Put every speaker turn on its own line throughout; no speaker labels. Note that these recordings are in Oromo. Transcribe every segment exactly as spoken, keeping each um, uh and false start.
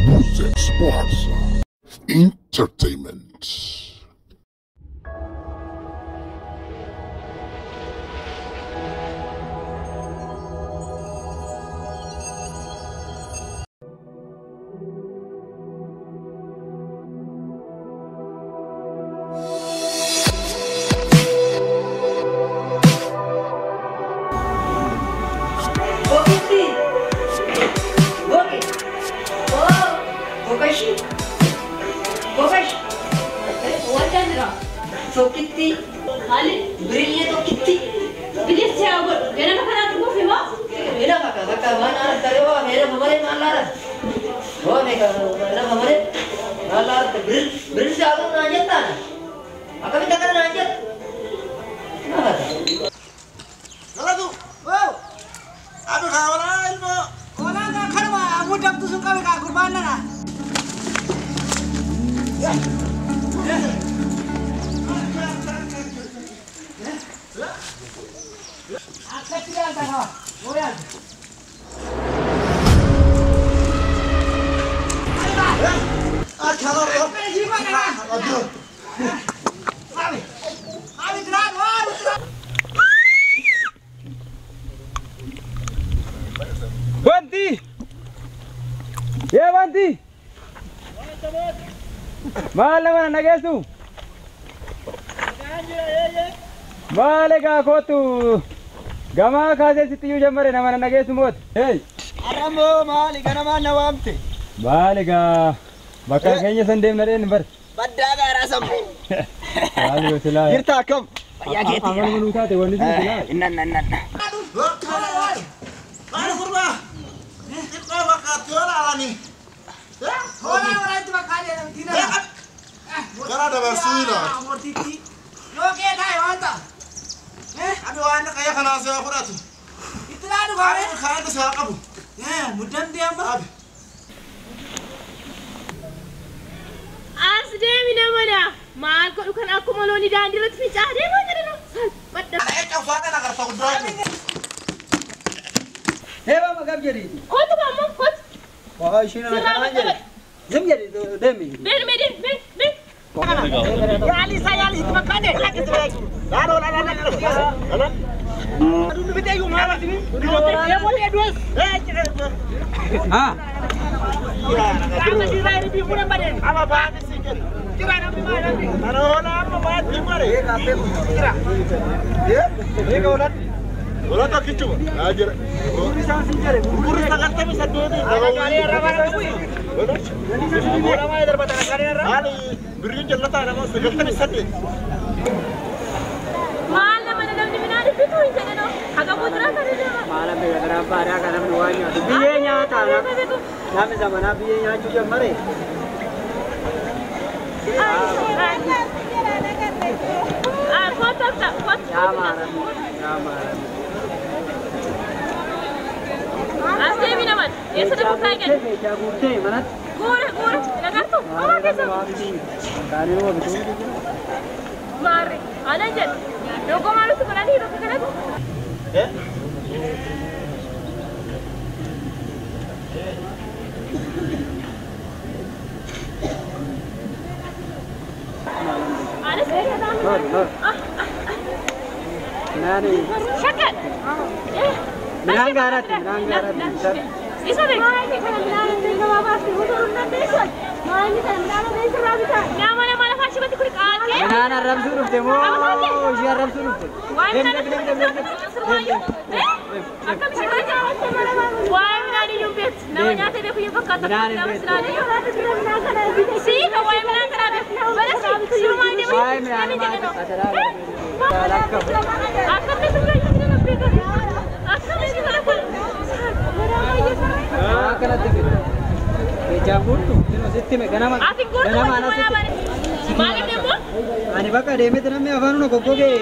Music Sports Entertainment.
So kitty, Ali, brilliant or kitty. Brilliant, say, I will. Then I cannot move him up. Hera Kaka, Kaka, one hour, Tareva, Hera Mamare, Malara. One Hera Mamare, Malara, the Brill, Brill Sago Najatan. Akamita Najat.
Hello, oh, I don't have a line. Olanga Karma, I would have to Sukaka Kurbana. Yeah.
Banti, ya Banti. Malam mana nagas tu? Malega kotu. Gama kaze situ jamare nama mana nagas mut. Hey.
Aramo Malika nama nawamte.
Malega. Bakal kayaknya sendem nade number.
Badaga rasam.
Malega sila.
Girta kam. Ya gitu.
Amal menuta te wani sila.
Inna inna inna. Aduh kurba. Kita bakal jual alani. Orang orang itu bakal ada tidak. Karena ada basila. Oke, dah, mantap. Eh, aduh anak kayak kena saya akurat. Itu lah aduh kawan. Kayak itu saya kabu. Eh, mudah dia mbak.
Asde mina mana? Mal kok bukan aku malu ni dah dilut pecah dia mana dia? Betul.
Eh, kau sana nak kertas kudrat.
Hey, bapa kab jadi?
Kau tu kamu kau.
Wah, sini nak jadi. Jam jadi tu demi.
Ben ben ben ben.
Ya Ali saya Ali itu makanya. Lalu lalu lalu. Lalu. Aduh, ni betul yang mana sini? Ya boleh dua. Eh,
Ah.
Jangan dirai di bulan badan. Apa bahan sih? Kira nabi mana nabi? Aduh, nama bahan di mana? Kira. Ya? Ini kau nak? Kalau tak kicu, ajar. Guru sangat sinjar. Guru sangat tapi satu ini. Kalau kali ramai ramai. Betul. Ramai daripada kali ramai. Ali, beri jalan tak nama segala tapi satu.
Malam mana dalam dimana ada itu ini no. Agak putra kan dia.
Malam ni berapa ada kan duanya. Biaya nyata lah. Kami zaman nabi yang juga mari.
Ah, foto tak foto.
Ya marah. Ya marah.
Asde mina man. Ye sudah buka kan?
Ya gurte mana?
Gur gur. Lagar tu. Apa kisah?
Dari mana betul?
Mari. Ada je. Logo malu tu mana ni? Logo mana tu?
Eh?
Ada saya dah.
Hor hor. Nani.
Syakat. Eh.
Menanggarat, menanggarat.
Isa deh. Ini kan menanggarat dengan bapa sih. Itu urusan besar. Nah ini kan menanggarat besar rabita. Nama nama lah kasih batu kulit kaki.
Menana ram suruh temu. Siar ram suruh.
Wah menana seruayu. Eh? Akan bisa baca. Wah menana yumpet. Namanya tadi punya bakat. Nama seruayu. Si kau wah menana terabe. Balas si rumah dia.
Wah menana macam acara. Lakap.
Akan betul betul kita nak pergi. Akan betul betul.
Ah, kena tinggi. Kejabut tu, ini siapa me ganama. Ganama anak siapa?
Malam dia pun?
Ani baka demi tu nama apa nu koko ke?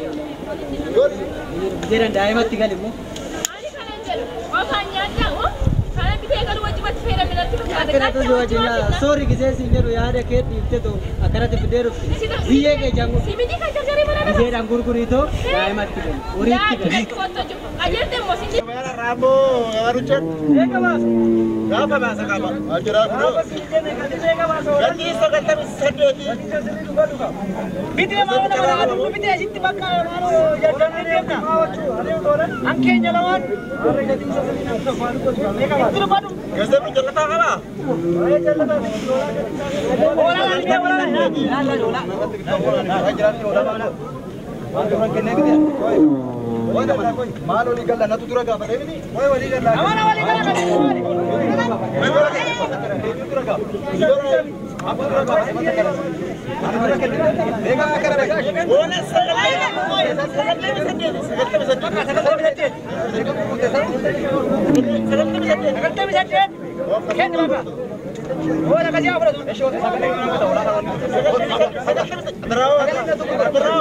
Jiran daya mati kali mu.
Ani kan angel. Oh kan nyata, oh. Kalau kita kalau wajib mati fera melati ada.
Kena tu jual jiwa. Sorry kisah sinjeru ya ada ket itu tu. Akara tu bederu. Biye ke jangu.
Si midi kan cari mana?
Jiran guru guru itu daya mati kali. Uri kali.
Ajar temu sinjeru.
Rambo, Aruchan. Gapa bahasa gapa? Acara bro. Ganti sekali kami sedih. Bidya mana mana ada bidya situ bakal mana jangan dia na. Angke jalan. Itu baru. Kesem jalan tak apa? Orang dia orang. Lala lola. Ajaran lola mana? Orang kena dia. Malu ni kalau nak turun apa ni? Woi wali kan? Mana wali kan? Woi wali kan? Turun apa? Apa turun apa? Lega akar apa? Bonus sekali. Sekali bisa dia. Sekali bisa dia. Sekali bisa dia. Sekali bisa dia. Sekali bisa dia. Kena apa? Oh nak kasih apa tu? Esok sekali mana tahu lah. Terau, terau.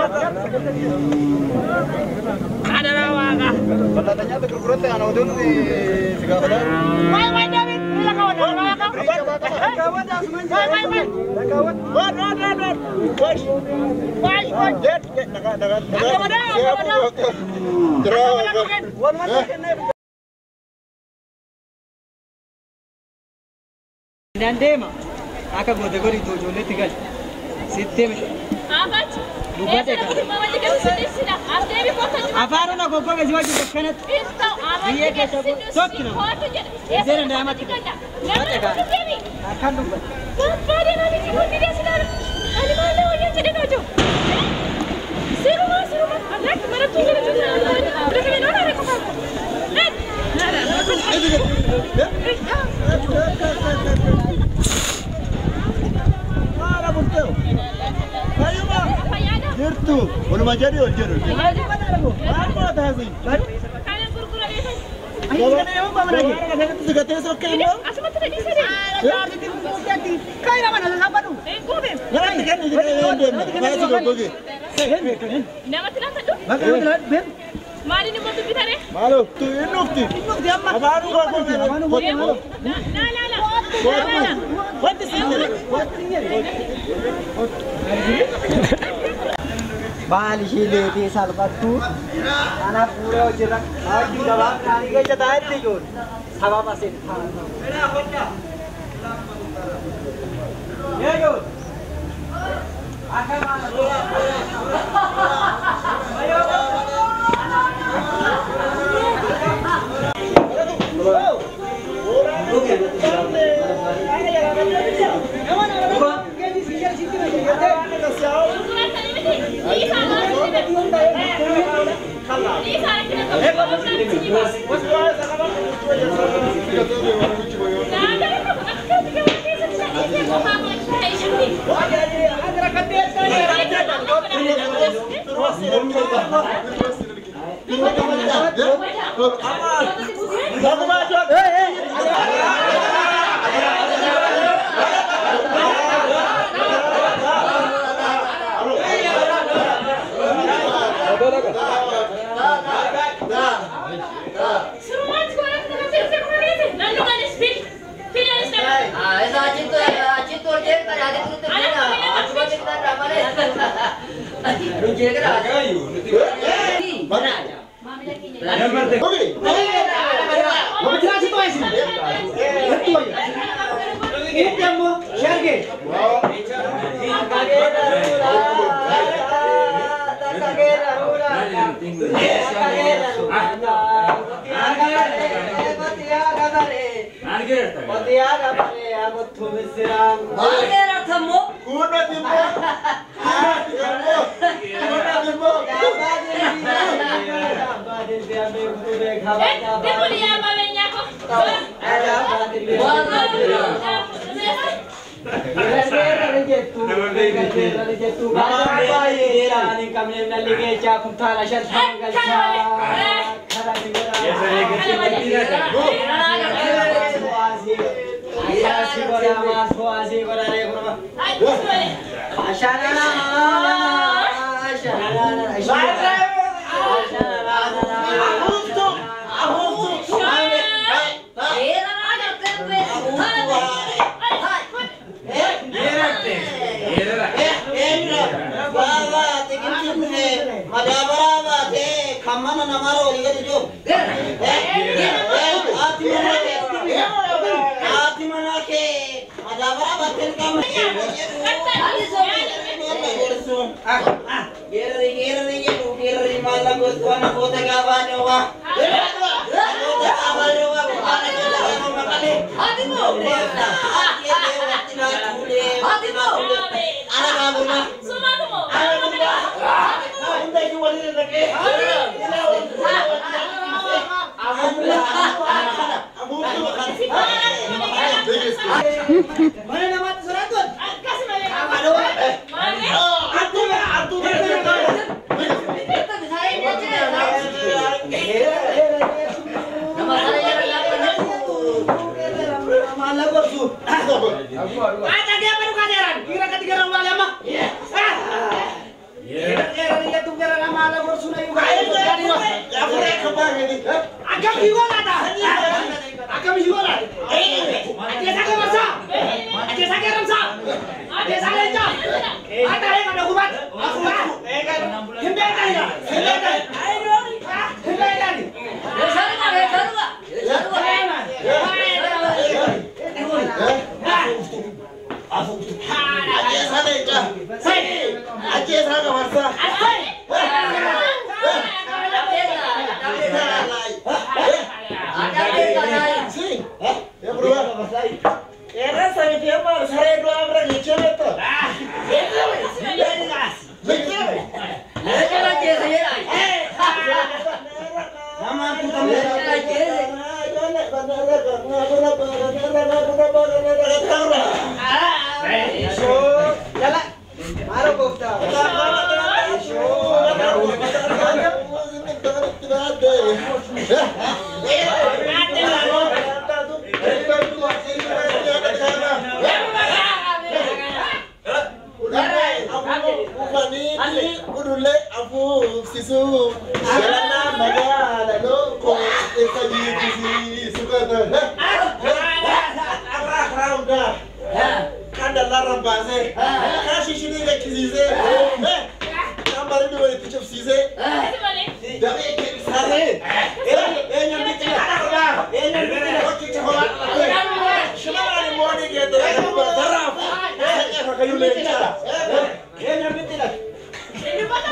Ada lawaga. Kalau tanya tu kurang tu anak tu ni segala dah. Mai mai David, bila kawan lawaga. Kawan dah semuanya. Mai mai mai. Kawan. Wan wan wan wan. Wais. Wais wais. Jet jet dekat dekat. Kawan dah. Kawan dah. Terau. Wan wan kena. Dan dema. Aka gode gori tu jole tigal. Sitte me. Abach. Lupa deka. Mama deka sitte sila. Arte bi kota. Afaro na gogo ga jiwa jiwa kanat. Isto abach. Ye ke to. Tokkina. Zera na amat. Deka. Akan lupa. Papa de na bi gudi de sila. Ali mala ho ye chede nojo. Siruma siruma. Anak mara tu gele tu. Deka me no na ko pa. Eh. Na na. Mana betul? Ayo bang. Jertu, belum aja dia jertu. Apa dah sih? Kalian kurkura biasa. Ayo kita yang apa lagi? Kita sudah terus oke bang. Asal tu tadi sini. Ada di jadi. Kaya mana apa tu? Eh, gobe. Nanti kan ini dia. Nanti juga pergi. Nama tu nanti tu? Nama tu nanti. Mari ni motor kita ni. Malu, tu inuk tu. Inuk dia apa? Baru kau kau. Baru. Nah, nah, nah. What is it? What is it? Bali hile di salbatu. Anak pura jerak. Lagi dalam kali ke jadai ni jod. Sabar masih. Ya jod. Akan mana? Ayo.
Mana nama orang? Kamana nama orang? Lihat tu.
Mana nama suratun?
Kasih mana?
Mana?
Mana?
Atu atu.
Kita bisa ini aja. Nama saya
Mana gorsu? Ada dia baru kajaran. Kira ketiga orang ulama. Iya. Kira dia tuh kira nama ala gorsu na juga. Apa yang kebang ini? Agam juga ada. Agam juga ada. Eh, ada sakit masa? Ada sakit ramsa? Ada sakit jam? Ada yang ada kubat? Aku kan. Himbe tadi. Himbe tadi. Ayo. Himbe tadi.
Saru nggak? Saru nggak? Saru nggak?
Aje sana aja. Sai. Aje sana masa. Ya berubah. Era saya dia mau saya dua orang ngecel itu. Ah. Nama tu jalan. Maro kofta. Sisu, jalan naga, lalu kau ekaji kisi suka tu. Apa kau dah? Kada larang bahasa. Kasih sini lek kisi se. Kamar itu boleh tujuh sisi. Dah ek sare. Eh, eh nyambi tiga. Eh nyambi tiga. Okey cakap. Semua orang mau ni kita. Darah. Eh, kayu leka. Eh nyambi tiga. Ini mana?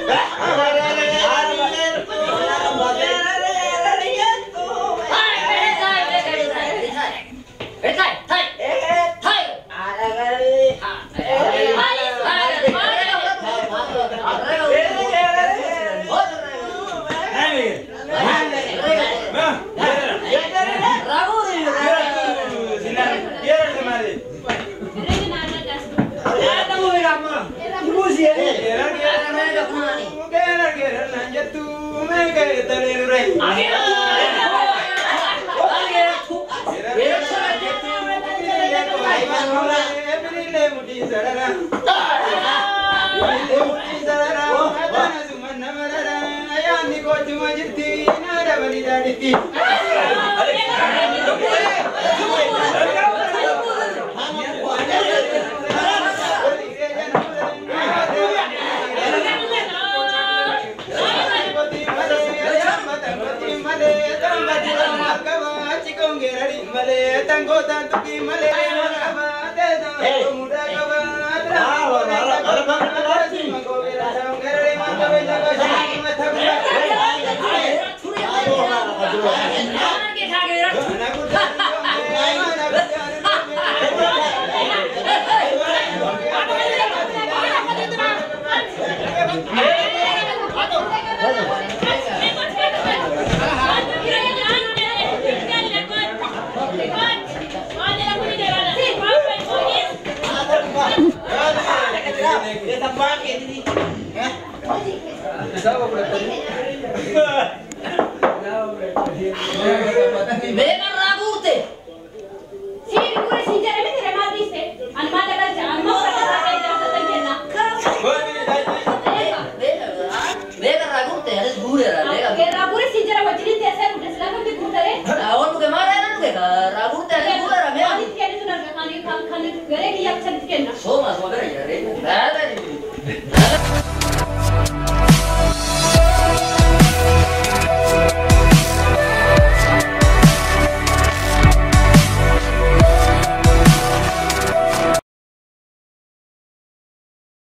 Soma, soma,